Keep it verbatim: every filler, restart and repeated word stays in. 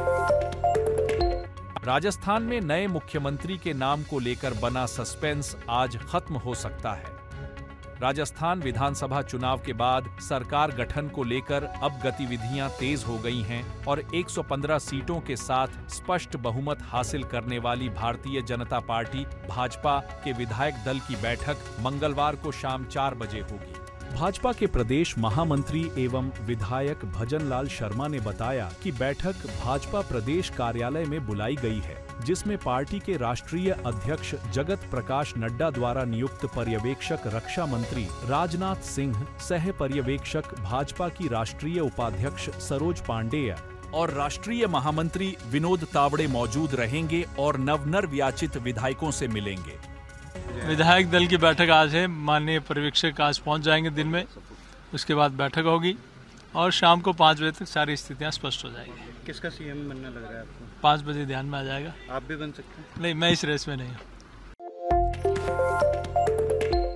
राजस्थान में नए मुख्यमंत्री के नाम को लेकर बना सस्पेंस आज खत्म हो सकता है। राजस्थान विधानसभा चुनाव के बाद सरकार गठन को लेकर अब गतिविधियां तेज हो गई हैं और एक सौ पंद्रह सीटों के साथ स्पष्ट बहुमत हासिल करने वाली भारतीय जनता पार्टी भाजपा के विधायक दल की बैठक मंगलवार को शाम चार बजे होगी। भाजपा के प्रदेश महामंत्री एवं विधायक भजन लाल शर्मा ने बताया कि बैठक भाजपा प्रदेश कार्यालय में बुलाई गई है, जिसमें पार्टी के राष्ट्रीय अध्यक्ष जगत प्रकाश नड्डा द्वारा नियुक्त पर्यवेक्षक रक्षा मंत्री राजनाथ सिंह, सह पर्यवेक्षक भाजपा की राष्ट्रीय उपाध्यक्ष सरोज पांडेय और राष्ट्रीय महामंत्री विनोद तावड़े मौजूद रहेंगे और नवनिर्वाचित विधायकों से मिलेंगे। विधायक दल की बैठक आज है। माननीय पर्यवेक्षक आज पहुंच जाएंगे दिन में, उसके बाद बैठक होगी और शाम को पाँच बजे तक सारी स्थितियां स्पष्ट हो जाएंगी। किसका सीएम बनना लग रहा है आपको? पाँच बजे ध्यान में आ जाएगा। आप भी बन सकते हैं? नहीं, मैं इस रेस में नहीं हूँ।